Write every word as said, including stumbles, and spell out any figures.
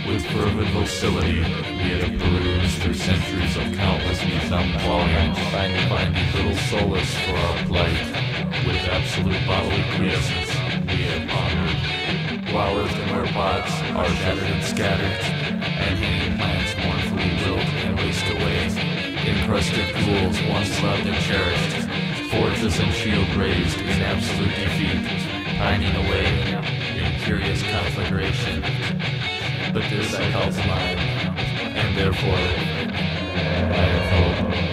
With fervent docility, we have perused through centuries of countless Nizam volumes, finding, finding little solace for our plight. With absolute bodily quiescence, we have pondered. While earthenware pots are shattered and scattered, and hanging plants mournfully wilt and waste away, encrusted pools once loved and cherished, fortress and shield raised in absolute defeat, pining away in curious conflagration. But this I call mine, and therefore I have hope.